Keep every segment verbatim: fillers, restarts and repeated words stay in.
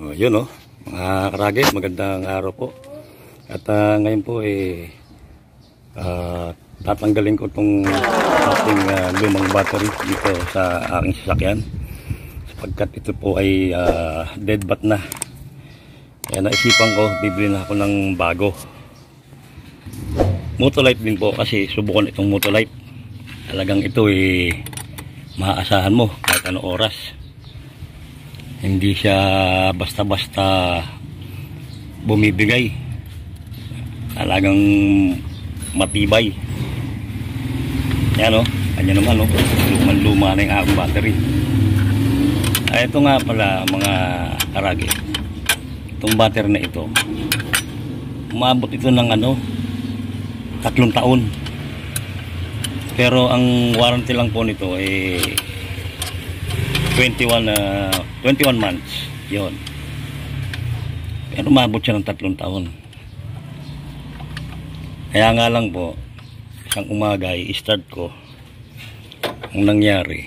So, yun o, mga karage, magandang araw po. At uh, ngayon po eh, uh, tatanggalin ko itong ating uh, lumang battery dito sa aking sasakyan. Sapagkat ito po ay uh, dead bat na. Kaya naisipan ko, bibili na ako ng bago. Motolite din po kasi subukan itong Motolite. Talagang ito eh, maaasahan mo kahit anong oras. Hindi siya basta-basta bumibigay. Talagang matibay. Yan o, kanya naman o, luman-luma na yung aking battery. Ay, ito nga pala mga karage. Itong battery na ito, umabot ito ng ano, tatlong taon. Pero ang warranty lang po nito eh twenty-one, uh, twenty-one months. Yun. Pero umabot siya ng tatlong taon. Kaya nga lang po, isang umaga i-start ko. Ang nangyari,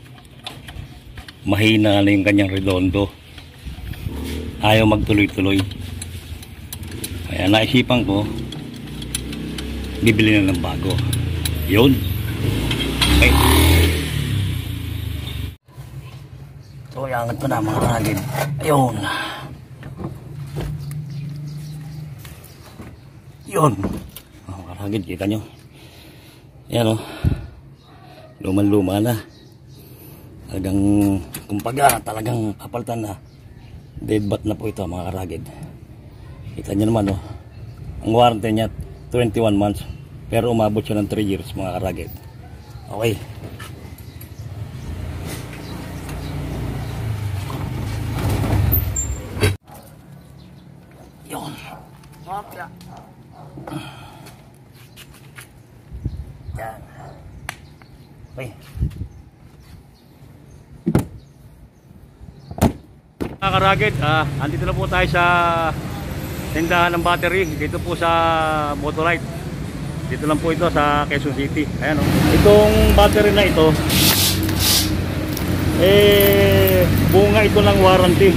mahina na yung kanyang redondo. Ayaw magtuloy-tuloy. Kaya naisipan ko, bibili na ng bago. Yun. Okay. So, yangat ko na mga karagid. Ayun. Yun. Mga karagid, kita nyo. Yan o. Luman-luma na. Talagang, kumbaga, talagang papalitan na. Dead bat na po ito mga karagid. Kita nyo naman o. Ang warranty niya, twenty-one months. Pero umabot siya ng three years mga karagid. Okay. Yun. Okay. Yan. Okay. Mga karagid, ah, andito na po tayo sa tindahan ng battery. Dito po sa Motolite. Dito lang po ito sa Quezon City. Ayan o. Itong battery na ito, eh, bunga ito ng warranty.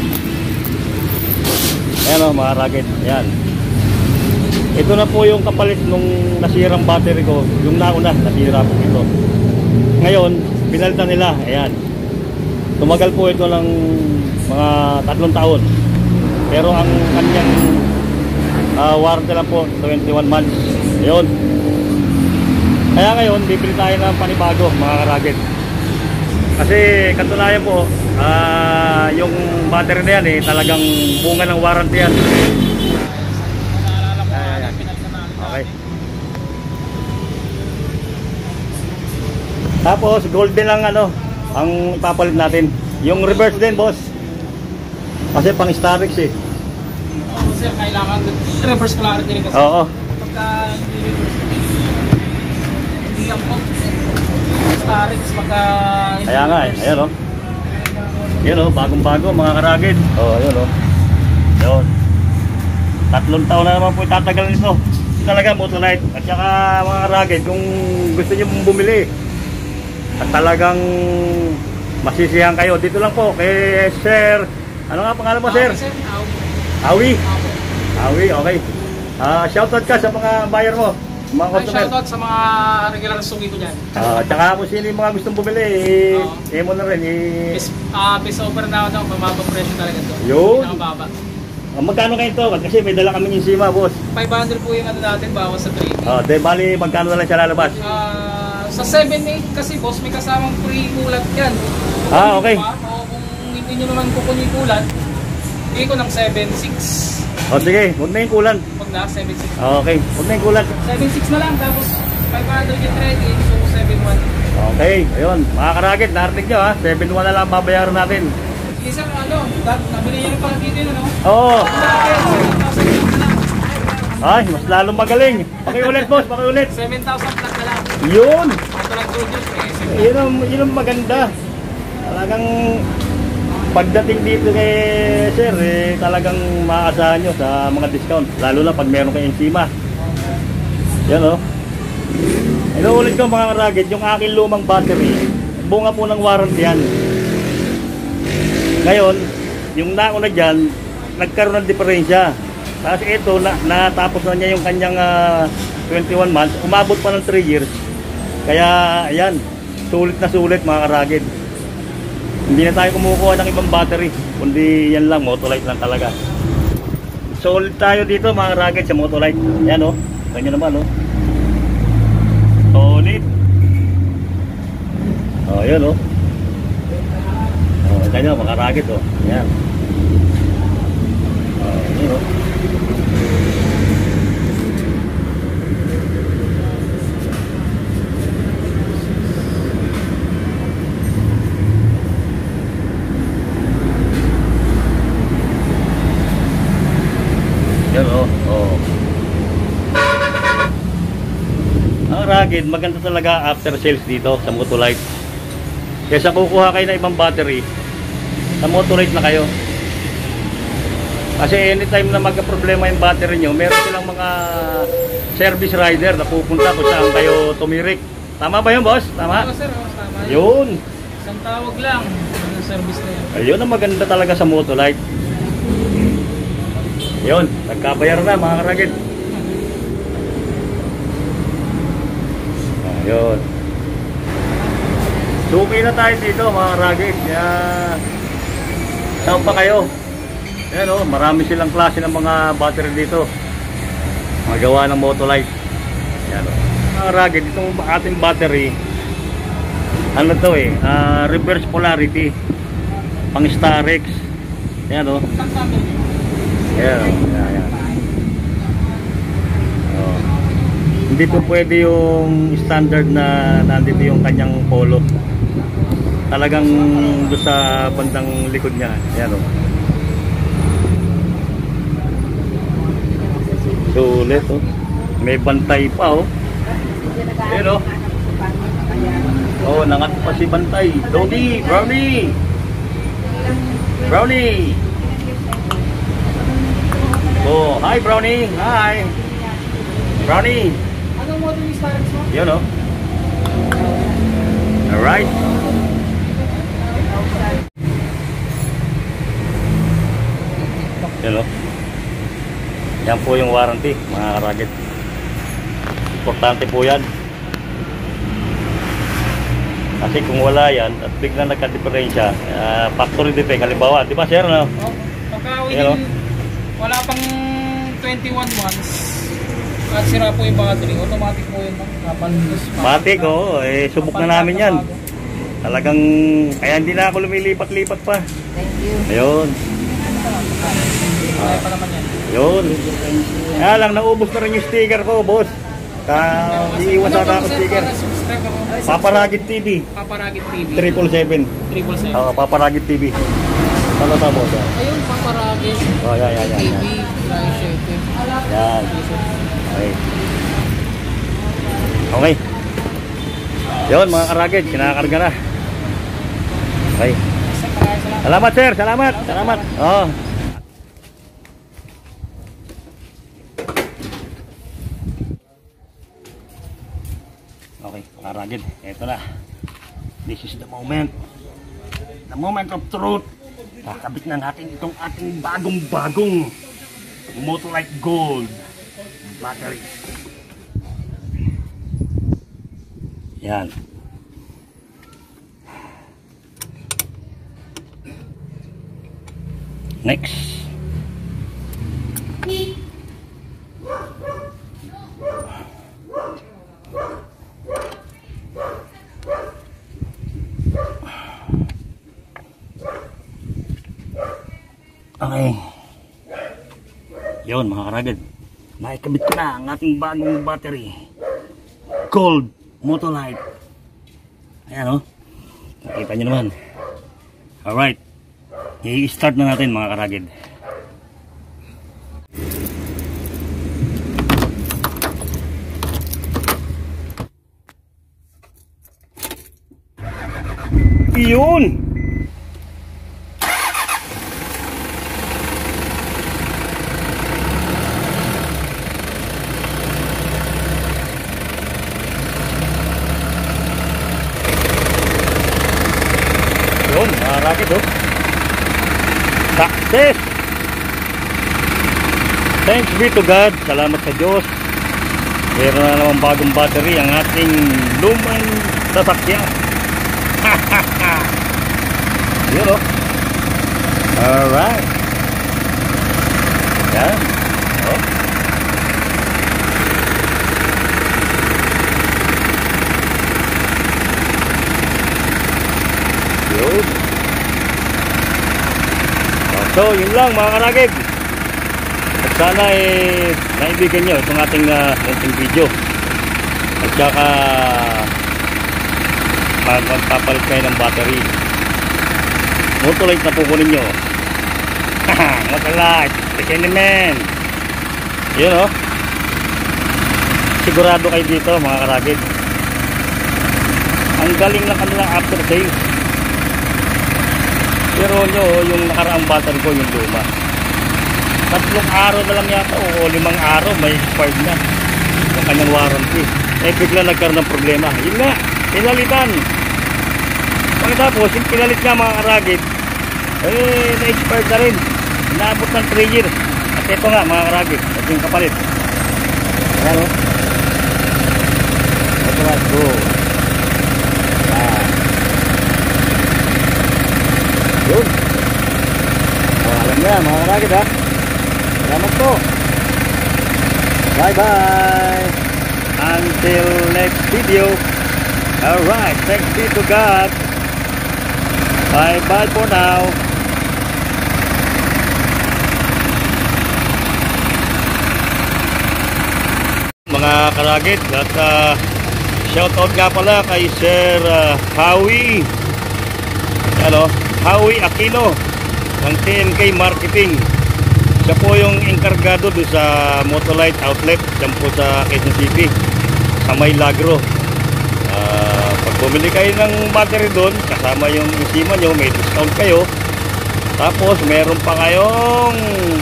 Ayan o mga karagid. Ayan. Ito na po yung kapalit nung nasirang battery ko. Yung nauna, nasira po ito. Ngayon, pinalitan nila. Ayan. Tumagal po ito ng mga tatlong taon. Pero ang kanyang uh, warranty lang po, twenty-one months. Ayun. Kaya ngayon, bibili tayo ng panibago mga karagid. Kasi katunayan po, uh, yung battery na yan eh, talagang bunga ng warranty yan. Ayan. Okay. Tapos golden lang ano, ang ipapalit natin. Yung reverse din boss. Kasi pang Starix eh. Oh, sir, kailangan reverse clarity rin kasi. Oo. Pagka hindi ang po Starix pagka kaya nga eh, ayan o. Yan o, bagong bago mga karagid. O, oh, ayan o. Yun. Tatlong taon na naman po itatagal nito. Talaga Motolite. At saka mga karagid, kung gusto nyo bumili at talagang masisiyahan kayo, dito lang po kay Sir, ano nga pangalan mo sir? Awi. Awi, okay. Uh, shoutout ka sa mga buyer mo, mga customer. Shoutout sa mga regular sugi ko dyan. Uh, tsaka kung sino yung mga gustong bumili, eh, oh. eh mo na rin. Eh. Peace, uh, peace over na ako, mababang presyo talaga ito. Yun. Mababa. Uh, magkano kayo ito? Kasi may dala kaming insima, boss. five hundred po yung ano natin, bawas sa three. Uh, de, bali, magkano na lang siya lalabas? Uh, sa seven eight kasi boss, may kasamang free kulat yan. Kung ah, okay. Pa, o kung hindi nyo naman kukunin kulat, bigay ko ng seven six. O sige, huwag na yung kulan. Huwag na, seven six. Okay, huwag na yung kulan. seven six na lang, tapos five hundred yung trade-in, so seven one. Okay, ayun. Mga karagid, narinig nyo ha. seven one na lang babayaran natin. Sige sir, ano, nabili nyo yung pala dito yun, ano? Oo. Ay, mas lalong magaling. Pakiulit boss, pakiulit. seven thousand plus na lang. Yun. Ito lang produce, eh. Yun ang, yun ang maganda. Talagang pagdating dito kay sir, eh, talagang maaasahan nyo sa mga discount. Lalo na pag meron kay enzima. Yan o. Inuulit ko mga karagid, yung aking lumang battery, bunga po ng warranty yan. Ngayon, yung nauna dyan, nagkaroon ng diferensya. Tapos ito, na, natapos na niya yung kanyang uh, twenty-one months, umabot pa ng three years. Kaya, ayan, sulit na sulit mga karagid. Hindi na tayo kumukuha ng ibang battery, kundi yan lang, Motolite lang talaga. Sulit tayo dito mga karagid sa Motolite. Ayan o, oh. Ganyan naman o. Oh. Solid. O, oh, ayan o. Oh. O, oh, ganyan mga karagid o. Oh. Ayan. O, oh, ayan o. Oh. Oh, oh. Ang rugged, maganda talaga after sales dito sa Motolite. Kaysa kukuha kayo ng ibang battery, sa Motolite na kayo. Kasi anytime na magka-problema yung battery nyo, meron silang mga service rider na pupunta kung saan kayo tumirik. Tama ba yun, boss? Tama? Oo, sir. Oo, tama yun. Isang tawag lang ang service na yun. Ayun ang maganda talaga sa Motolite. Yun, nagkabayar na mga karagid. Ayun. Suki na tayo dito mga karagid. Kaya saan pa kayo? Ayan o, marami silang klase ng mga battery dito. Magawa ng Motolite. Ayan o. Mga karagid, itong ating battery, ano to eh, uh, reverse polarity. Pang Starex. Ayan o. Ayan, ayan, ayan. Oh. Hindi po pwede yung standard na nandito yung kanyang polo. Talagang doon sa bandang likod niya. Ayan o. Sulit o. May bantay pa o. Ayan o. Oh, nangat pa si bantay. Doggy, Brownie. Brownie. Oh, hi Brownie. Hi. Brownie. Anong model yung Starex mo? Yun o. Alright. Yun o. Yan po yung warranty mga karagid. Importante po yan. Kasi kung wala yan at biglang nagka-diferensya, uh, factory defect, halimbawa, di ba sir? No? Oh, pagka Yun o. wala pang twenty-one months at sira po yung battery, automatic po yun. Matik, oo. Eh, subok na namin yan. Talagang, kaya hindi na ako lumilipat-lipat pa. Thank you. Ayun. Kaya pa naman yan. Ayun. Kaya lang, naubos na rin yung sticker ko, boss. Ka, iiwas Ano ata ako sticker. Paparagid T V. Paparagid T V. triple seven. Triple seven. Oo, Paparagid T V. Ano ta, boss? Ayun, paparagid. Oh, yan, yan, yan. T V. Yan. Yan. Okay. Okay. Yun, mga karagid, kinakarga na. Okay. Salamat, sir. Salamat. Salamat. Oh. Okay, mga karagid. Ito na. This is the moment. The moment of truth. Kakabit na natin itong ating bagong-bagong Motolite Gold battery. Yan. Next. Okay. Yun mga karagid. Naikabit ko na ang ating bagong battery. Gold Motolite. Ayan o. Oh. Nakita nyo naman. Alright. I-start na natin mga karagid. Yun! Yun, mga rakit oh. Success! Thanks be to God. Salamat sa Diyos. Meron na naman bagong battery ang ating lumang sasakyan. Yun o. Alright. Yan. Oh. Yun. So, yun lang mga karagib. At sana eh, naibigan nyo itong ating uh, ating video. At saka magpapalit kayo ng battery. Motolite na pukunin nyo. Motolite. Take man. Yun o. Sigurado kayo dito mga karagib. Ang galing lang kanilang after sales. Pero nyo, yung nakaraang battery ko, yung luma. Tatlong araw na lang yata o limang araw may expired na yung kanyang warranty. Eh bigla nagkaroon ng problema. Yun nga, pinalitan. Pagkatapos, yung pinalit nga mga karagib, eh na-expired na rin. Naabot ng three years. At ito nga mga karagib, at yung kapalit. Ayan o. Ito nga, go. Ayan. Yun. O, alam niya mga karagib ha. Salamat po. Bye bye. Until next video. Alright. Thanks be to God. Bye bye for now. Mga karagit. At uh, shout out nga pala kay Sir uh, Howie. Ano? Howie Aquino ng T N K Marketing. Siya po yung enkargado doon sa Motolite outlet dyan po sa Quezon City sa May Lagro. Uh, pag bumili kayo ng battery doon kasama yung isima nyo, may discount kayo. Tapos meron pa kayong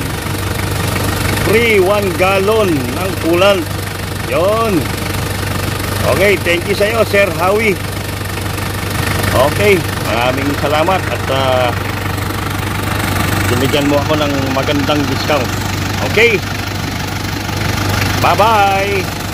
free one gallon ng coolant. Yon. Okay, thank you sa iyo Sir Howie. Okay, maraming salamat at uh, binigyan mo ako ng magandang discount. Okay. Bye-bye.